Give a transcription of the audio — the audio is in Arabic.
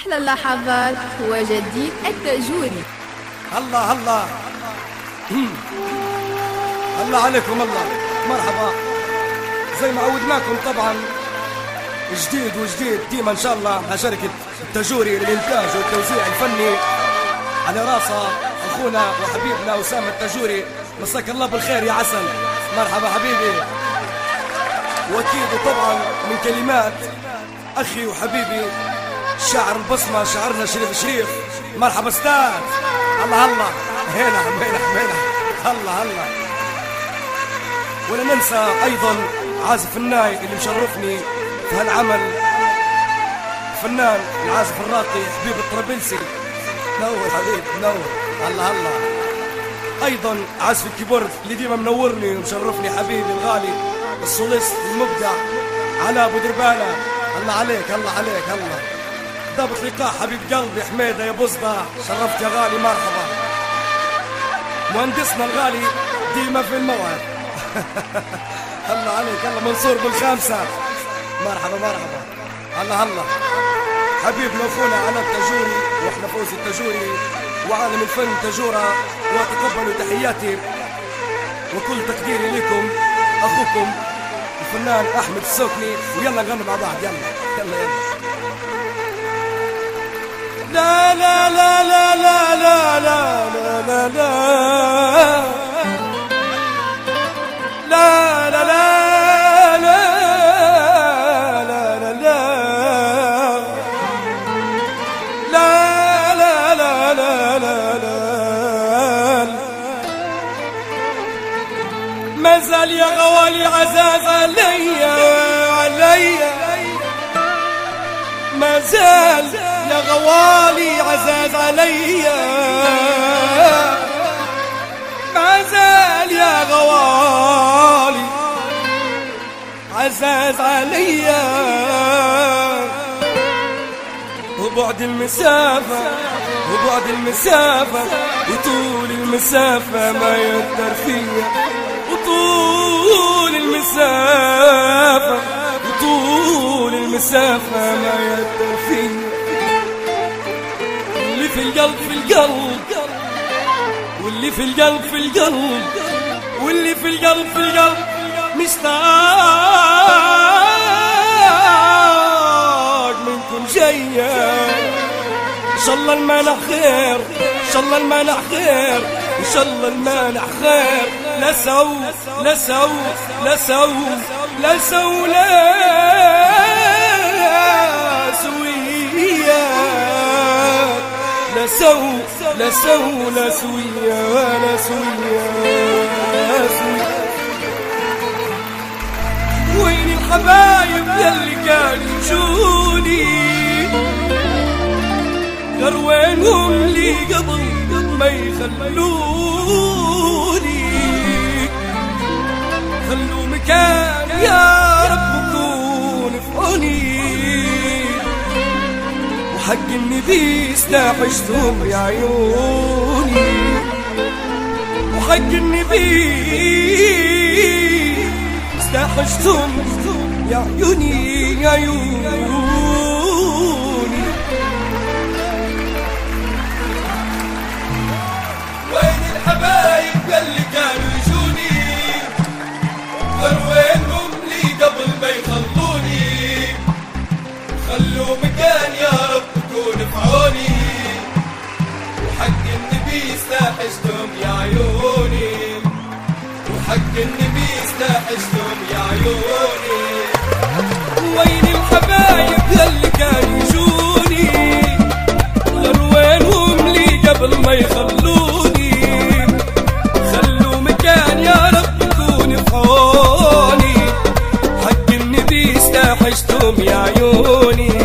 أحلى اللحظات هو جديد التاجوري. الله الله الله عليكم الله. مرحبا زي ما عودناكم طبعا جديد وجديد ديما ان شاء الله مع شركة التاجوري للإنتاج والتوزيع الفني على راسها أخونا وحبيبنا أسامة التاجوري. مساك الله بالخير يا عسل. مرحبا حبيبي. وأكيد طبعا من كلمات أخي وحبيبي شاعر البصمة شاعرنا شريف. مرحبا استاذ. الله الله هنا الله الله. ولا ننسى أيضا عازف الناي اللي مشرفني في هالعمل، فنان العازف الراقي حبيب الطرابلسي. نور حبيب نور. الله الله. أيضا عازف الكيبورد اللي ديما منورني ومشرفني حبيبي الغالي السوليست المبدع علاء أبو دربالة. الله عليك الله عليك الله. ضابط لقاء حبيب قلبي حميدة يا بصدة، شرفت يا غالي. مرحبا. مهندسنا الغالي ديما في الموعد. الله عليك الله. منصور بالخامسة. مرحبا مرحبا. الله الله. حبيبنا اخونا علاء التاجوري واحنا فوزي التاجوري وعالم الفن تاجورة، وتقبلوا تحياتي وكل تقديري لكم. اخوكم الفنان احمد السوكني، ويلا نغني مع بعض. يلا يلا يلا. لا لا لا لا لا لا لا لا لا لا لا لا ما زال يا غوالي عزاز علي ما زال يا غوالي عزاز علي ما زال يا غوالي عزاز علي وبعد المسافة وطول المسافة ما يقدر فيا وطول المسافة ما يقدر فيا. اللي في القلب واللي في القلب واللي في القلب مشتاق منكم جاية. إن شاء الله المانع خير، إن شاء الله المانع خير، إن شاء الله المانع خير. لا سو لا سو لا سو لا سو لا سوية لا سو لا سو لا سوية ولا سوية. وين الحبايب يلي كانوا يجوني؟ غير وينهم اللي قبل ما يخلوني؟ خلوا مكان يا رب كون في عوني، وحق النبي استحشتهم يا عيوني، وحق النبي استحشتهم يا عيوني يا عيوني. وين الحبايب اللي كانوا يجوني؟ غير وينهم اللي قبل ما يخلوني؟ خلوا مكان يا رب كون في عوني، وحق النبي استحشتهم يا عيوني، وحق النبي استحشتهم يا عيوني. وين الحبايب اللي كانوا يجوني؟ غير وينهم اللي قبل ما يخلوني؟ خلوا مكان يا رب كون في عوني، حق النبي استحشتهم يا عيوني.